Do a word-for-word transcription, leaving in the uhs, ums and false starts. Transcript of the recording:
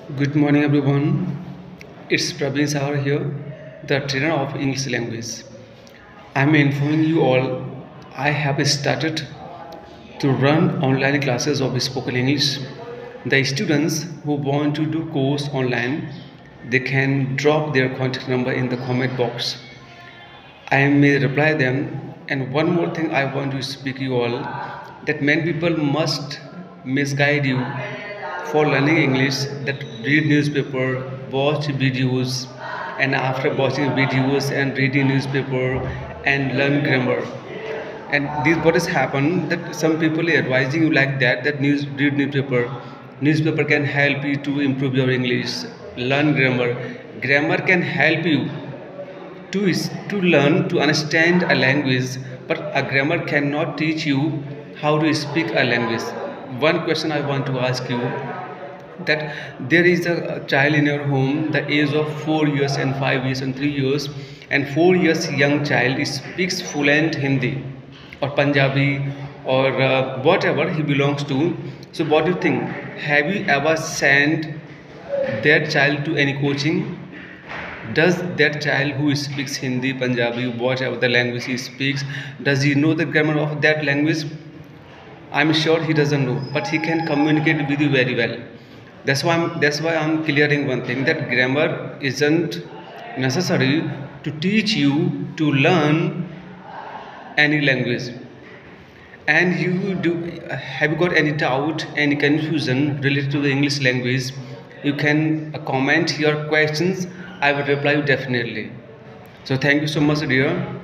Good morning, everyone. It's Praveen Sahar here, the trainer of English language. I'm informing you all I have started to run online classes of spoken English. The students who want to do course online, they can drop their contact number in the comment box. I may reply them. And one more thing I want to speak you all that many people must misguide you for learning English, that read newspaper, watch videos, and after watching videos and reading newspaper and learn grammar. And this what has happened that some people are advising you like that that news read newspaper. Newspaper can help you to improve your English, learn grammar. Grammar can help you to is to learn to understand a language, but a grammar cannot teach you how to speak a language. One question I want to ask you, that there is a child in your home the age of four years and five years and three years, and four years young child speaks fluent Hindi or Punjabi or uh, whatever he belongs to. So what do you think, have you ever sent that child to any coaching? Does that child who speaks Hindi, Punjabi, whatever the language he speaks, does he know the grammar of that language? I'm sure he doesn't know, but he can communicate with you very well. That's why I'm, that's why I'm clearing one thing, that grammar isn't necessary to teach you to learn any language. And you do have you got any doubt, any confusion related to the English language, you can uh, comment your questions. I will reply you definitely. So thank you so much, dear.